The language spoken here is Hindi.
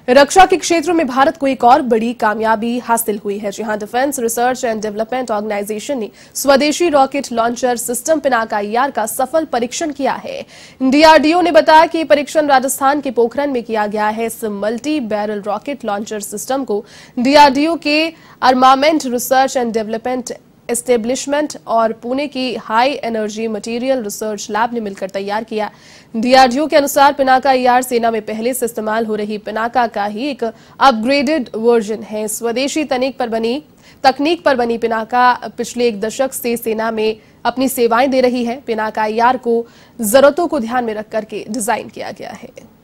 रक्षा के क्षेत्र में भारत को एक और बड़ी कामयाबी हासिल हुई है। जहां defence research and development organisation ने स्वदेशी rocket launcher system Pinaka IR का सफल परीक्षण किया है। DRDO ने बताया कि परीक्षण राजस्थान के पोखरण में किया गया है। इस multi barrel rocket launcher system को DRDO के armament research and development establishment और पुणे की high energy material research lab ने मिलकर तैयार किया। DRDO के अनुसार पिनाका IR सेना में पहले से इस्तेमाल हो रही पिनाका का ही एक अपग्रेडेड वर्जन है। स्वदेशी तकनीक पर बनी पिनाका पिछले 1 दशक से सेना में अपनी सेवाएं दे रही है। पिनाका IR को जरूरतों को ध्यान में रख करके डिजाइन किया गया है।